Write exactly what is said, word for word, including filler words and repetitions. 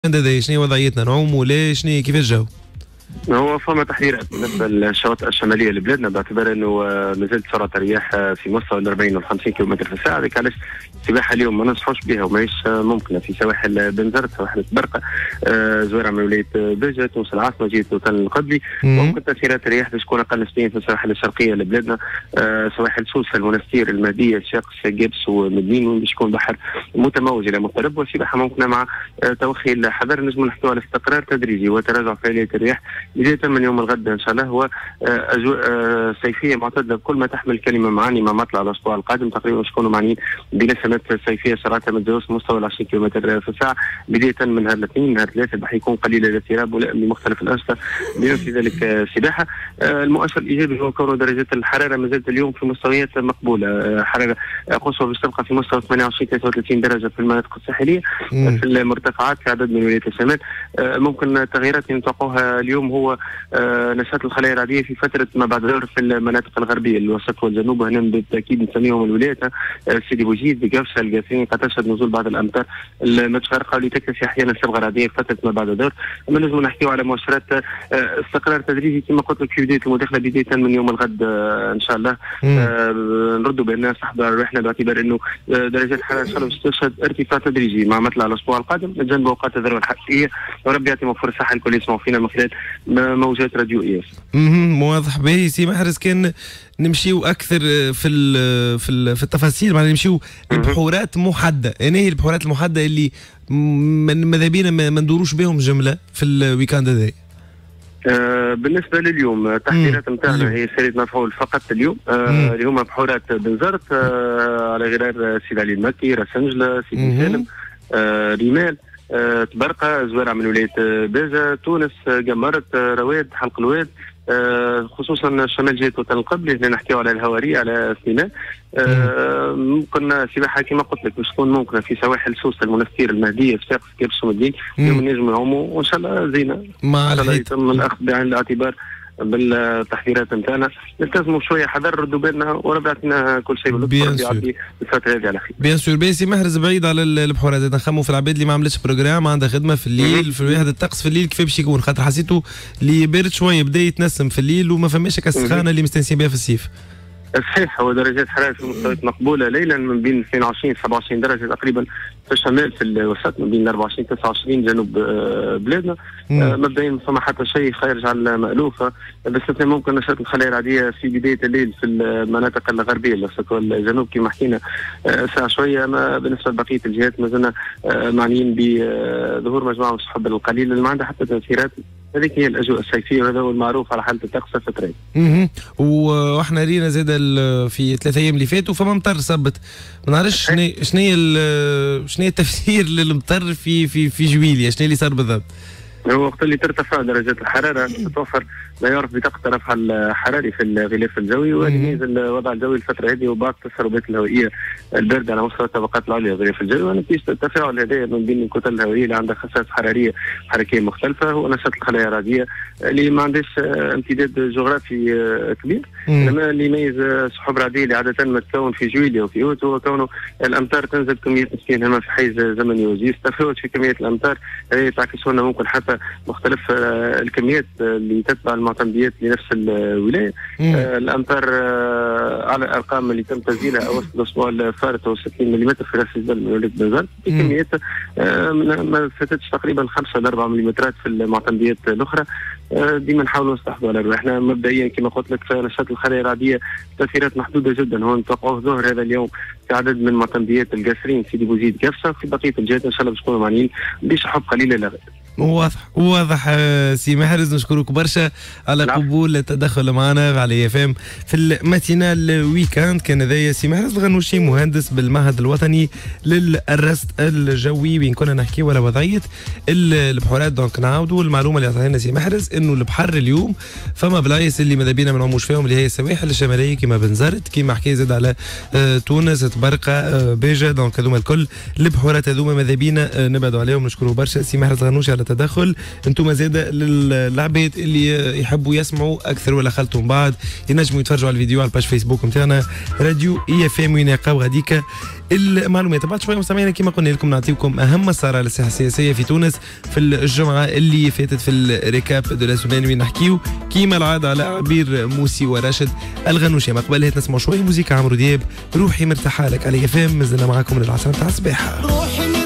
هذا شنو وضعيتنا نعوم ولا شنو كيف الجو؟ هو فما تحذيرات بالنسبه للشواطئ الشماليه لبلادنا باعتبار انه مازالت سرعه الرياح في مستوى ال أربعين وال خمسين كيلومتر في الساعه، هذيك علاش السباحه اليوم ما ننصحوش بها وماهيش ممكنه في سواحل بنزرت، سواحل برقه، آه زويره من ولايه بجه، تونس العاصمه، جهه الوطن القبلي. ممكن تاثيرات الرياح باش تكون اقل نسبيا في السواحل الشرقيه لبلادنا، آه سواحل سوسه، المنستير، المهديه، الشاقس، جبس ومدنين، باش يكون بحر متموج الى مضطرب، والسباحه ممكنه مع آه توخي الحذر. نجم نحكيو على استقرار تدريجي وتراجع فعاليه الرياح بدايه من يوم الغد ان شاء الله. هو اجواء آه صيفيه معتدله بكل ما تحمل كلمه معاني مع مطلع الاسبوع القادم. تقريبا تكونوا معنيين بنسمات صيفيه سرعتها ما تتجاوز مستوى ال عشرين كيلومتر في الساعه بدايه من نهار الاثنين. نهار الثلاثاء راح يكون قليل الاضطراب بمختلف الانشطه بما في ذلك السباحه. آه المؤشر الايجابي هو كون درجات الحراره ما زالت اليوم في مستويات مقبوله، آه حراره قصوى باش تبقى في مستوى ثمانية وعشرين ثلاثة وثلاثين درجه في المناطق الساحليه. مم. في المرتفعات في عدد من ولايات الشمال آه ممكن التغييرات اللي نتوقعوها اليوم هو آه نشاط الخلايا الرعديه في فتره ما بعد الظهر في المناطق الغربيه الوسط والجنوب، وهنا بالتاكيد نسميهم الولايات آه سيدي بوزيد، بقفشه، القاسين، قد تشهد نزول بعض الامطار المتفرقه اللي تكتفي احيانا صبغه رعديه في فتره ما بعد الظهر. اما نجم نحكيو على مؤشرات آه استقرار تدريجي كما قلت لك في بدايه المداخله بدايه من يوم الغد آه ان شاء الله. آه نردوا بان صاحب روحنا باعتبار انه آه درجات الحراره ان شاء الله باش تشهد ارتفاع تدريجي مع مطلع الاسبوع القادم، نتجنب اوقات الذروه الحقيقيه، وربي يعطيهم فرصه الكل يسمعوا فينا من خلال موجات راديو اي اف. اها واضح باهي سي محرز. كان نمشيو اكثر في ال في ال في التفاصيل، معناها نمشيو لبحورات محدده، انا هي البحورات المحدده اللي ماذا بينا ما ندوروش بهم جمله في الويكاند هذا. آه بالنسبه لليوم التحذيرات نتاعنا هي سرية مفعول فقط اليوم، آه اللي هما بحورات بنزرت، آه على غرار سيدي علي المكي، راس انجله، سيدي سالم، آه ريمال، آه تبرقه، زويره من ولايه بازه، تونس، قمرت، رواد، حلق الواد، آه خصوصا شمال جهه الوطن القبلي. هنا نحكيو على الهواري، على سيناء. آه ممكن سباحه كما قلت لك باش تكون ممكنه في سواحل سوسه، المنستير، المهديه، الشاقس، كبش ومدين، اليوم نجم نعوموا وان شاء الله زينه. مع ان شاء الله يتم الاخذ بعين الاعتبار بالتحذيرات نتاعنا، نلتزموا شويه حذر، ردوا بالنا، وربي يعطينا كل شيء باللطف يعدي الفتره هذه على خير. بيان سور. باسي محرز بعيد على البحورات، نخموا في العباد اللي ما عملتش بروجرام، عندها خدمه في الليل، في واحد الطقس في الليل كيف باش يكون، خاطر حسيته اللي بارد شويه بدا يتنسم في الليل وما فماش السخانه اللي مستانسين بها في الصيف. صحيح، هو درجات حراره في مستويات مقبوله ليلا من بين اثنين وعشرين سبعة وعشرين درجه تقريبا في الشمال، في الوسط من بين أربعة وعشرين تسعة وعشرين جنوب بلادنا. آه مبدئيا ما فما حتى شيء خارج عن المألوف، باستثناء ممكن نشاط الخلايا الرعديه في بدايه الليل في المناطق الغربيه الوسط والجنوب كما حكينا آه ساعه شويه. ما بالنسبه لبقيه الجهات ما زلنا آه معنيين بظهور مجموعه من السحب القليله اللي ما عندها حتى تاثيرات. هذيك هي الاجواء الصيفيه وهذا هو المعروف على حاله الطقس الفترين. اها واحنا رينا زاد في ثلاث ايام اللي فاتوا فما مطر صبت، ما نعرفش شنو شنو هي شنو هي التفسير للمطر في في في جويليا، شنو اللي صار بالضبط؟ هو وقت اللي ترتفع درجات الحراره تتوفر ما يعرف بطاقه الرفع الحراري في الغلاف الجوي، ويميز الوضع الجوي الفتره هذه وبعض التسربات الهوائيه البارده على مستوى الطبقات العليا للغلاف الجوي، ونتيجه التفاعل هذا من بين الكتل الهوائيه اللي عندها خصائص حراريه حركيه مختلفه. هو نشاط الخلايا الرعديه اللي ما عندهاش امتداد جغرافي كبير، انما اللي يميز سحب رعديه اللي عاده ما تكون في جويليا وفي اوت هو كونه الامطار تنزل كميه نسبيا هنا في حيز زمني وجيز، تفاوت في كميه الامطار تعكس لنا ممكن حتى مختلف الكميات اللي تتبع المعتمديات لنفس الولايه. آه الامطار آه على الارقام اللي تم تسجيلها اوسط الاسبوع الفارط هو ستين ملم في راس الجبل من ولايه بنزرت، بكميات آه ما فاتتش تقريبا خمسة إلى أربعة ملم في المعتمديات الاخرى. آه ديما نحاولوا نستحضروا على رواحنا. مبدئيا كما قلت لك نشاط الخلايا الرعديه تاثيرات محدوده جدا، هو نتوقعوه ظهر هذا اليوم في عدد من معتمديات القاسرين، سيدي بوزيد، قفصه، في بقيه الجهات ان شاء الله باش تكونوا معنيين بسحب قليله لغد. واضح واضح سي محرز، نشكرك برشا على لا. قبول التدخل معنا على اف ام في الماتينال ويكاند. كان هذايا سي محرز الغنوشي مهندس بالمعهد الوطني للرصد الجوي، وين كنا نحكيو على وضعيه البحورات. دونك نعاودوا المعلومه اللي عطاها لنا سي محرز انه البحر اليوم فما بلايص اللي ماذا بينا ما نعوموش فيهم، اللي هي السواحل الشماليه كما بنزرت، كما حكي زاد على آه تونس، تبرقه، آه بيجه. دونك هذوما الكل البحورات هذوما ماذا بينا آه نبعدوا عليهم. نشكروا برشا سي محرز الغنوشي على تدخل. انتم زاده للعباد اللي يحبوا يسمعوا اكثر ولا خلطوا من بعض ينجموا يتفرجوا على الفيديو على الباج فيسبوك نتاعنا راديو اي اف ام وين يلقاو غاديك المعلومات. بعد شويه مستمعينا كما قلنا لكم نعطيكم اهم مسار على الساحه السياسيه في تونس في الجمعه اللي فاتت في الريكاب دو لا سومان وين نحكيو كيما العاده على عبير موسي وراشد الغنوشي. ما قبل نسمعوا شويه موسيقى عمرو دياب روحي مرتاحه لك على اف ام. مازلنا معاكم للعشرة تاع الصباح.